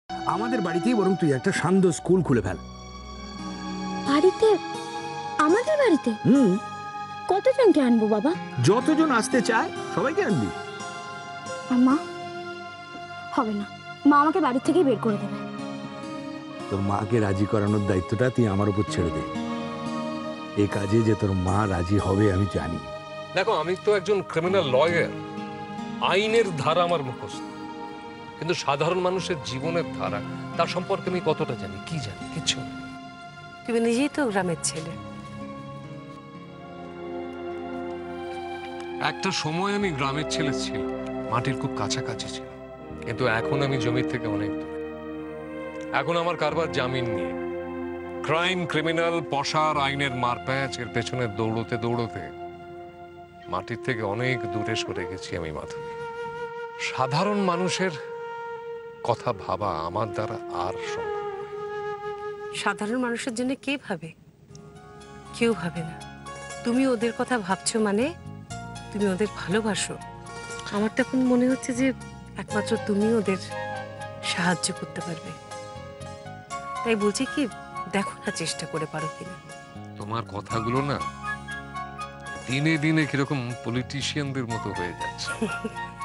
আমাদের বাড়িতেই বরং তুই একটা সান্ধ্য স্কুল খুলে ফেল। বাড়িতে? আমাদের বাড়িতে? কতজনকে আনবো বাবা? যতজন আসতে চায় সবাইকে আনবি। মা হবে না, মা আমাকে বাড়ি থেকেই বের করে দেবে। তোর মাকে রাজি করানোর দায়িত্বটা তুই আমার উপর ছেড়ে দে। এই কাজে যে তোর মা রাজি হবে আমি জানি। দেখো, আমি তো একজন ক্রিমিনাল লয়ার, আইনের ধারা আমার মুখস্থ, কিন্তু সাধারণ মানুষের জীবনের ধারা তার সম্পর্কে আমি কতটা জানি? কি জানি? কিচ্ছু না। তুমি নিজেই তো গ্রামের ছেলে। একটা সময় আমি গ্রামের ছেলে ছিলাম, মাটির খুব কাছাকাছি ছিল, কিন্তু এখন আমি জমির থেকে অনেক দূরে। এখন আমার কারবার জামিন নিয়ে, ক্রাইম, ক্রিমিনাল, পশার আইনের মারপ্যাচ এর পেছনে দৌড়তে দৌড়তে মাটির থেকে অনেক দূরে সরে গেছি আমি মাধবী। সাধারণ মানুষের কথা ভাবা আমার দ্বারা আর সম্ভব নয়। সাধারণ মানুষের জন্য কে ভাবে? কেউ ভাবে না। তুমি ওদের কথা ভাবছো মানে তুমি ওদের ভালোবাসো। আমার তো এখন মনে হচ্ছে যে একমাত্র তুমি ওদের সাহায্য করতে পারবে। তাই বলছি কি, দেখো না চেষ্টা করে পারো কিনা। তোমার কথাগুলো না দিনে দিনে কিরকম পলিটিশিয়ানদের মতো হয়ে যাচ্ছে।